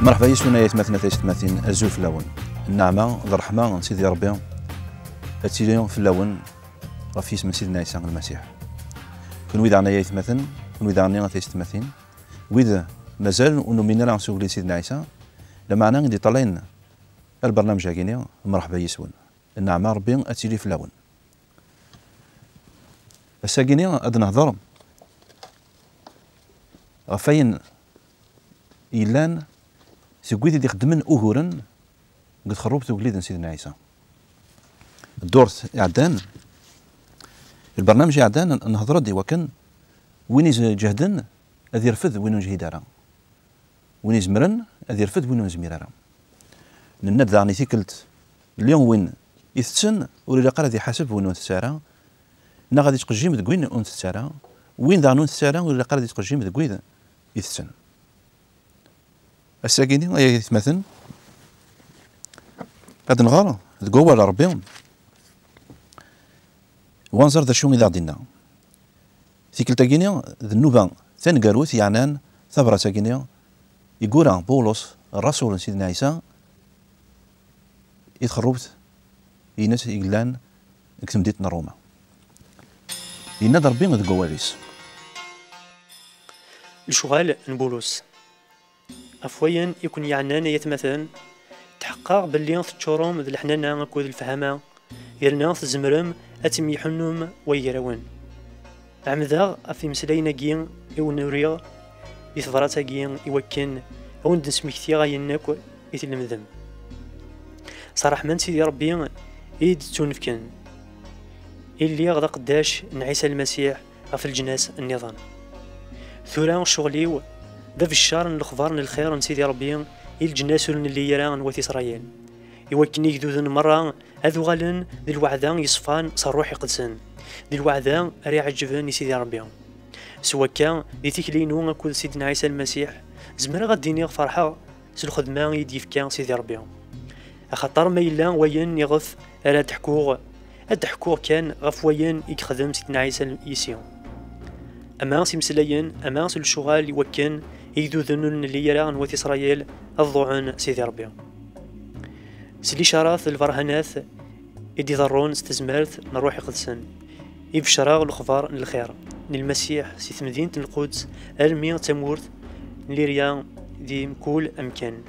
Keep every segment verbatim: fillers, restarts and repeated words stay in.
مرحبا يسونا يتمثلنا تيستماثين الزول في اللون النعمة الرحمة سيدي ربي اتيليون في اللون غف اسم سيدنا عيسى المسيح كون ويد عنا يتمثل كون ويد عنا تيستماثين ويد مازال ونمينا لا نسوق سيدنا عيسى لما عنا غادي طالعين البرنامج هاكيني مرحبا يسون النعمة ربي اتيلي في اللون بس هاكيني غاد نهضر غفاين إيلان سكويدي دي خدمن أهورا قد خروبت وقليد سيدنا عيسى الدورت عدان البرنامج عدان نهضر دي وكان وين جهدن أذ يرفض وين نجهد راه وين يزمرن أذ يرفض وين نزمير راه نبدا عني ثيكلت اليوم وين يثسن ولا قال ذي حسب وين تسارى نا غادي تقجيم تقوين اون تسارى وين ذا نون تسارى ولا قال ذي تقجيم تقوين يثسن الساكيني غاية يتمثل هاد نغار تقوى على ربي وانزر ذا شو إذا عدينا ثيكل تاكيني ذنوبا ثنقاروث يعنان ثبرة تاكيني يقول بولس الرسول سيدنا عيسى يتخربت ينس يقلان اكتم ديتنا روما يناد ربي تقوى ليس الشغال نبولوس أفويا يكون يعنان يتمثل تحقق باللي تشورم ذي الحنانة كود الفهمة يرنا تزمرم أتم يحنم ويراون عمذا أفي مسلينا جين يو نوريا يثبراتا جين يوكن أو ندسمكتي غايناك يتلمذم صراحة من سيدي ربي إيد تونفكن اللي غدا قداش نعيسى المسيح غف الجناس النظام ثوران شغليو ذا في الشهر الأخبار الخير نسيدي ربي الجناس اللي يرى نوات إسرائيل يوكني جدودن مرة هذو غالن ذي الوعدان يصفان صار روحي قدسن ذي الوعدان أري عجبن سيدي ربي سوا كان ذي تكلينو كل سيدنا عيسى المسيح زمرا غاديني فرحة سل خدمة يديف كان سيدي ربي أخطر ما إلا وين يغف ألا تحكوغ التحكوغ كان غف وين يخدم سيدنا عيسى يسيون أما سيمسلين أما سل الشغال يوكن يجدو ذنون اللي يرى نوات إسرائيل الضوعن سيدي ربي سلي شراث الفرهانات يدي ضرون استزمارت نروح قدسن يبشرا الخبار الخير للمسيح سيث مدينة القدس المية تمورت ليريا دي مكول أمكان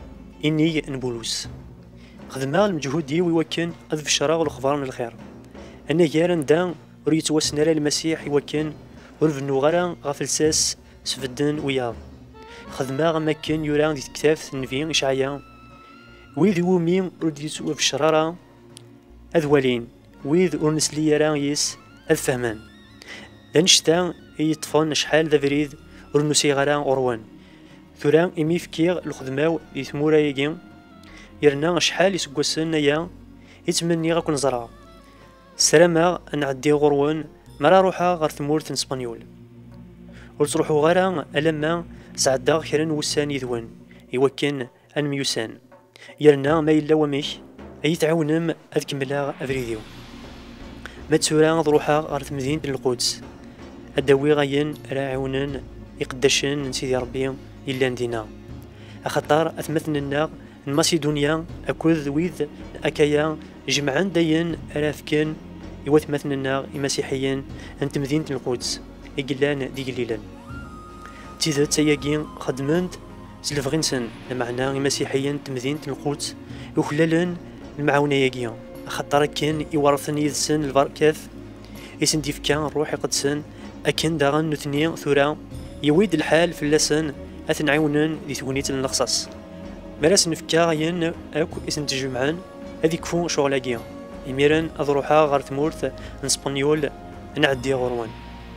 إني نبولوس خدمة المجهود دي ويوكن أذ بشرا الخبار الخير أنا جارن دا وريت وسنرا المسيح يوكن ورفنو غرا غفلساس سفدن وياه خدمة غمكن يوران دي تكتاف النبي إشعيا ويذ ومين رديت في الشرارة أذولين ويذ ورنسلي يران يس الفهمان لنشتا يطفن شحال ذا فريد ورنسي غران أروان ثوران إمي فكير الخدماو يثمورا يجين يرنا شحال يسقوسن يا يتمني غاكون زرع سلامة نعدي غروان مرا روحا غير ثمورت اسبانيول وتروحو غير ألما سعدا خيرن وسان يذوان يوكن الميوسان يرنا ما إلا وميش أي تعاونم أذكملا أفريديو ما تسورا ضروحا غير مدينة القدس الدوي غاين راعونن يقدشن سيدي ربي إلا ندينا أخطار أثمثننا الماسيدونيا أكوذ ويذ أكايا جمعان داين رافكن يوث مثلنا المسيحيين أنت مدينة القدس إقلان دي قليلا تيذات سياقين خدمنت سلفغنسن المعنى المسيحيين مدينة القدس وخلالا المعاونة ياقيا خطر كان يورثني يذسن البركاث يسن ديفكان روحي قدسن أكن داغن نثني ثورا يويد الحال في اللسن أثنعونن دي ثونيت النقصص مراس نفكا غيان أكو يسن تجمعان هذي كفو شغلاقيا يميرن أضروحا غير ثمورت نسبانيول نعدي غروان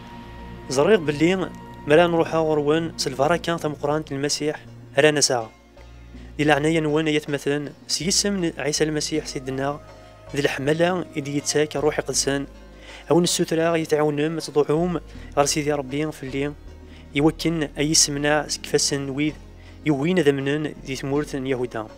زريق باللي مرا نروحا غروان سلفارا كان ثم قران المسيح رانا ساعة دي العناية نوانا يتمثلا سيسم عيسى المسيح سيدنا ذي الحملة إدي يتساك روحي قدسان أو السوترا يتعاونم تضوعهم غير سيدي ربي في اللي يوكن أي سمنع كفاسن ويذ يوين ذمنن ذي ثمورت يهودا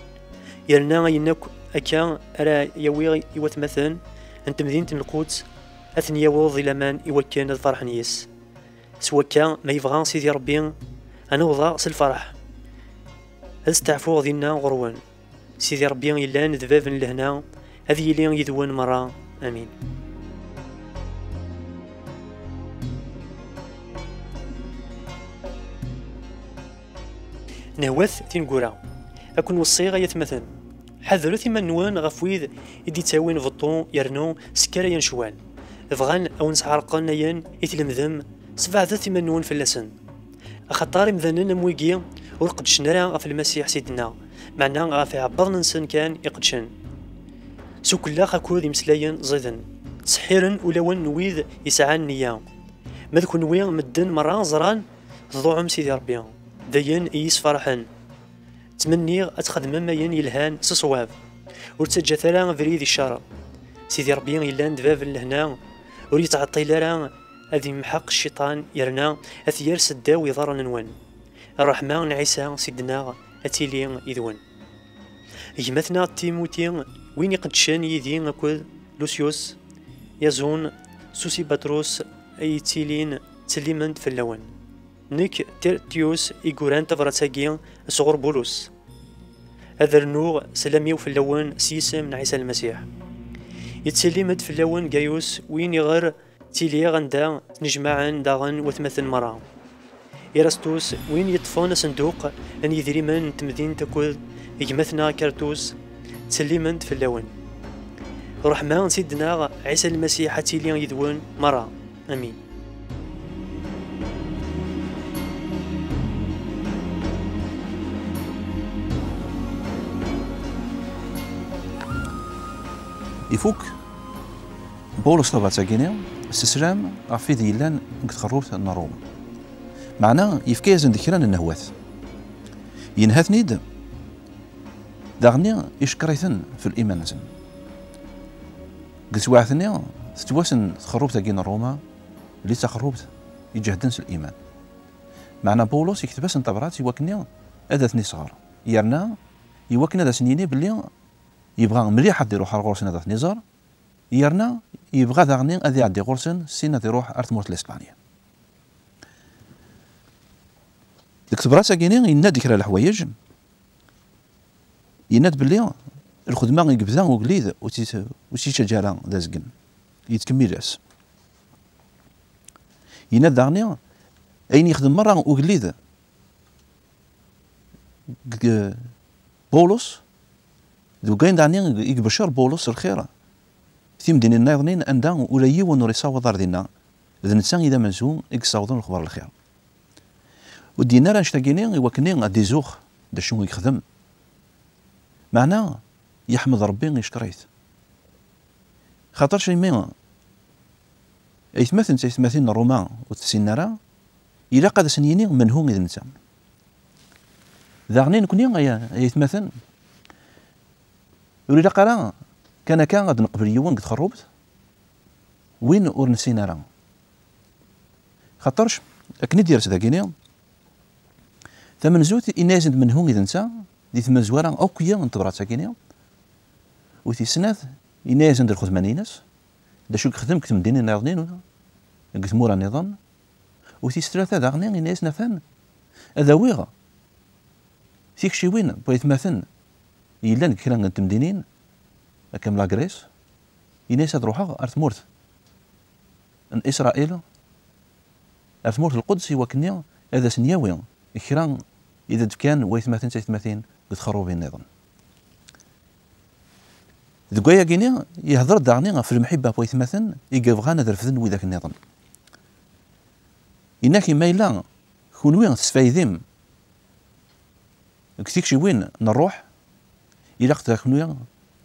يرنا ينك أكا أرى يوي يوتمثل أنت مدينة القدس أثن يوض لمن يوكن الفرح نيس سوا كان ما يبغى سيدي ربي أنا وضع الفرح استعفو دينا غروان سيدي ربي يلان ذباب لهنا هذه يلي يذوان مرة امين. نهوث تنقورا أكون وصيغة يتمثل حذروا ثما نوان غفويذ يدي تاوين فطون يرنو سكرا ينشوان فغان أو نسعرقان ين يتلمذم سبع ذا ثما نوان فلسن أخطار مذنن مويقي ورقدشن راه غف المسيح سيدنا معنا غافي عبض ننسن كان يقدشن سو كلا خاكود يمسلاين زيدن سحيرن ولون نويذ يسعان نيا ماذ وين مدن مران زران ضوعم سيدي ربي داين إيس فرحن تمني أتخدم ماين يلهان سصواب ورتجا ثلا فريد الشر سيدي ربي يلان دباب لهنا وريتعطي لرا هذي محق الشيطان يرنا أثير سداو يضر نوان الرحمن عيسى سيدنا أتيلي يذون يمثنا تيموتي وين يقدشان يدين أكل لوسيوس يزون سوسي باتروس أي تيلين تسليمنت في اللون نيك تيرتيوس إيغوران تفراتاكي صغر بولوس هذا النور سلاميو في اللون سيسا من عيسى المسيح يتسلمت في اللون جايوس وين يغر تيلي غندا نجمعان داغن وثمثل مرة إيراستوس وين يطفون صندوق أن يدري من تمدين تكل يجمثنا كارتوس تسلمت في اللون رحمن سيدنا عيسى المسيح تيلي يدون مرة أمين. يفوك بولس طبعا تاكيني استسلام عفيد يلان نكتخروت النروم معنا يفكيز ذكران النهوات ينهثنيد داغني يشكريثن في الإيمان زن قلت واحثني ستواسن تخروبت تاكين الروما اللي تخروبت يجهدنس الإيمان معنا بولس يكتبس انطبرات يوكني أدثني صغار يرنا يوكنا ذا سنيني باللي يبغى مليح حد يروح غورسن هذا نزار يرنا يبغى داغني أذي يعدي غورسن سينا يروح أرتموت لإسبانيا الكتبرات ساكيني يناد كرا الحوايج يناد باللي الخدمة يقبضا وقليد وتي شجرة دازقن يتكمل راس يناد داغني أين يخدم مرة وقليد بولس ذو كاين داني يبشر بولس الخير في مدينة الناظرين أن دان ولي ونوريسا وضار دينا إذا نسان إذا منزوم يقصاوضون الخبر الخير ودينا راه نشتاقيني وكني دي زوخ دا شنو يخدم معناه يحمد ربي يشكريت خاطر شي مين يتمثل يتمثل الرومان وتسينارا إلا قاد سنيني من هو إذا نسان ذاغني نكوني يتمثل يقول لك راه كان كان غاد نقبل يوان قد خروبت وين اور نسينا راه خاطرش اكني دير سداكيني ثمن زوت ينازد من هون اذا نسى دي ثمن زوارا او كيا نتبرات ساكيني وتي سناث ينازد الخدمانينس دا شو خدم كتم ديني ناضنين ولا قلت مورا نظام وتي ثلاثه داغني يناز نفان هذا ويغا فيك شي وين بغيت مثلا إلا نكرا تمدينين كم لاغريس يناس تروحها أرثمورت ان إسرائيل أرثمورت القدس وكنيا هذا سنياوي كرا إذا كان ويثمثين سيثمثين بتخرب النظام ذكويا كينيا يهضر داغني في المحبة ويثمثن يقفغانا ذرفذن وذاك النظام إنك ما إلا كونوين تسفايذيم كتيك شي وين نروح إلا قتاكنويا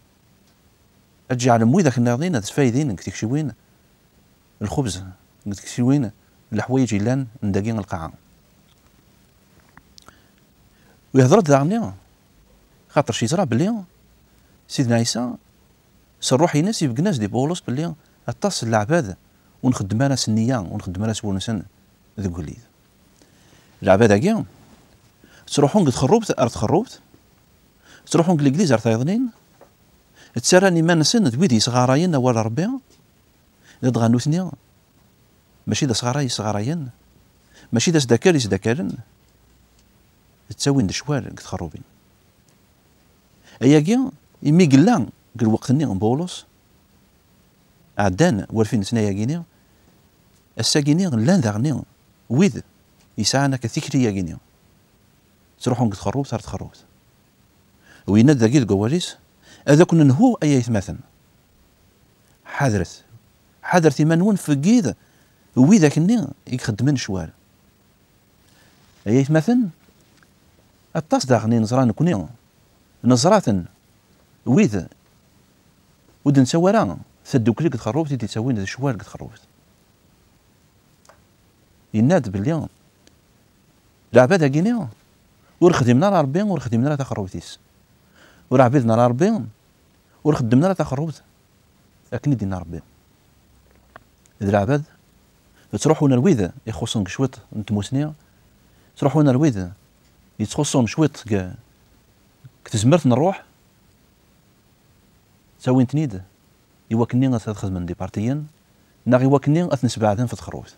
أجعل موي ذاك الناضين تسفايدين كتيك شي وين الخبز كتيك شي وين الحوايج إلان نداقين القاعة ويهضر داغني خاطر شي زرا بلي سيدنا عيسى سروح يناس يبقى ناس دي بولس بلي اتص العباد ونخدم انا سنيا ونخدم انا سبونسن ذوك وليد العباد كاع تروحون قد خروبت ارض خروبت تروحون للإجليز ارض ايضنين تسراني ما نسن تويدي صغاراين ولا ربي ند غانوثني ماشي دا صغاراي صغاراين ماشي دا سداكر يسداكرن تساوين د شوال قد خروبين اياكي يمي قلا قال وقتني بولس عدان والفين سنه ياكيني الساكيني لان داغني ويد يسعانا كثيكري ياكيني تروحون قد خروب صارت خروبت وين ذاكي القواليس هذا كنا نهو اي يتماثل حذرت حذرتي منون في قيد ويذاك الني يخدمن شوال اي يتماثل الطاس داغني نزران كوني نزرات ويذ ود نسوارا ثدوكلي قد خروبت يدي تساوين شوال قد خروبت يناد باللي العباد هاكيني ورخدمنا ربي ورخدمنا تخروبتيس ورعبدنا ربي ورخدمنا تخروبت اكني دينا ربي اذا العباد تروحون الويذ يخصون شويط نتموسنيا تروحون الويذ يتخصون شويط كتزمرت نروح تساوين تنيد يوكني غتخدم من ديبارتيين ناغي يوكني غتنسبعدن في تخروبت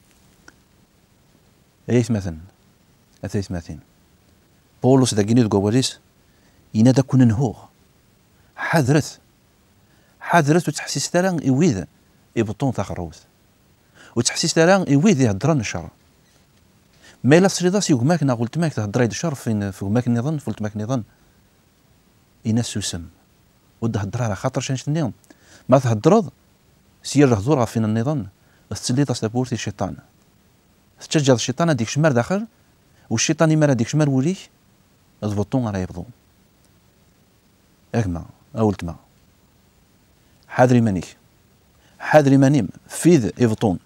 ايش مثلا اثيث مثلا بولس داكيني القواليس ينادى كون نهو حذرت حذرت وتحسيس ترى يويذ يبطون تخروت وتحسيس ترى يويذ يهضرن الشر ما الا سريداس يوماك نا قلت ماك تهضري الشر فين فماك نظن قلت ماك نظن يناس سم ود هضر على خاطر شنش النيوم ما تهضرض سير هضور فين النظام تسليط استبورتي الشيطان تشجع الشيطان هذيك شمار داخل والشيطان يمر هذيك شمار وليك تبطون راه يبضون اكما اولت ما حاضري مانيك حاضري مانيم فيذ يبطون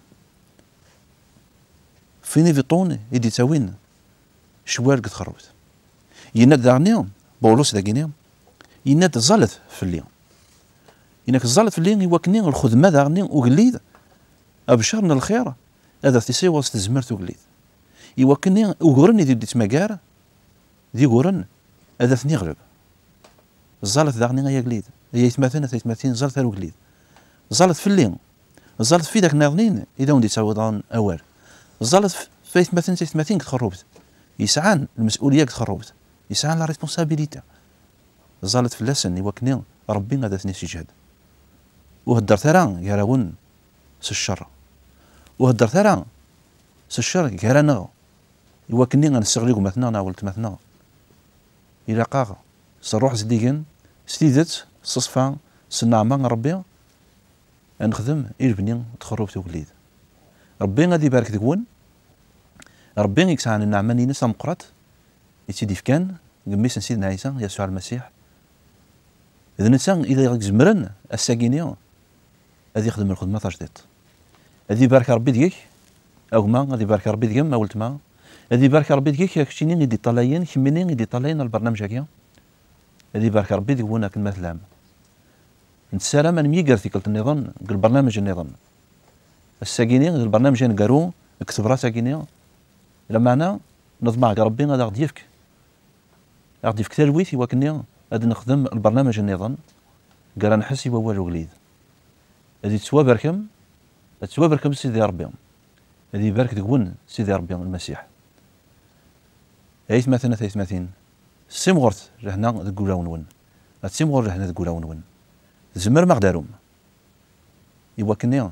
فين يبطون يدي تاوين شوال قد خروت يناد داغنيوم بولوس داكينيوم يناد زالت في اليوم ينك زالت في اليوم يوكني الخدمه داغني وقليد ابشر من الخير هذا تيسي وسط زمرت وقليد يوكني وغرن يدي ديت مكار دي غرن هذا ثني غلب زالت داغني غيا قليد هي يتماثلنا تيتماثلين زالت هارو قليد زالت في الليل زالت في داك الناظرين اذا وندي تعوضان اوال زالت في يتماثلين تيتماثلين كتخربت يسعان المسؤوليه كتخربت يسعان لا ريسبونسابيليتي زالت في اللسن يوكني ربي غادا ثني سيجهد وهدر ترى يراون س الشر وهدر ترى س الشر كرانا يوكني غنستغليكو مثلا ناولت مثلا الى قاغ صروح زديكن ستيدت صصفا سنعمة ربي نخدم إلبني تخرب توليد ربي غادي يبارك دكون ربي يكسعن النعمة نينس مقرات يتيدي فكان قميس سيدنا عيسى يسوع المسيح إذا نسان إذا يزمرن الساكينيو غادي يخدم الخدمة تجديد غادي يبارك ربي ديك أو ما غادي يبارك ربي ديك ما ولت ما غادي يبارك ربي ديك كشتيني غادي طلايين كميني غادي طلايين البرنامج هكا غادي يبارك ربي ديك هنا كلمة لام نتسالم أنا ميقر ثيكلت النظام البرنامج النظام الساكيني البرنامج نقارو كتب راه ساكيني لما أنا نضمع ربي غادي غادي يفك غادي يفك تلويث وكني غادي نخدم البرنامج النظام قال نحس يوا والو وليد غادي تسوا بركم تسوا بركم سيدي ربي غادي يبارك دكون سيدي ربي المسيح عيث مثلا ثيث مثين سيمغرت لهنا تقولاون ون سيمغر لهنا تقولاون ون زمر ما غداروم يوا كني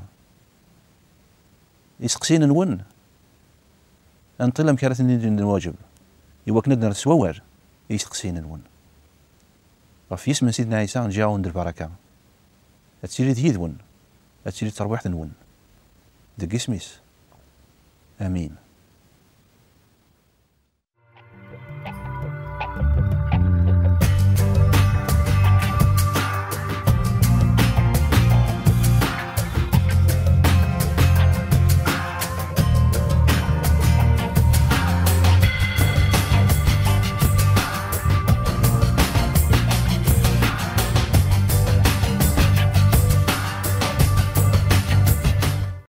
يسقسين نون انت لم كارثني الواجب يوا كنا درت سوار يسقسين نون في اسم سيدنا عيسى جاو ندير البركه هتسيري تيذون هتسيري ترويح نون دق اسميس امين.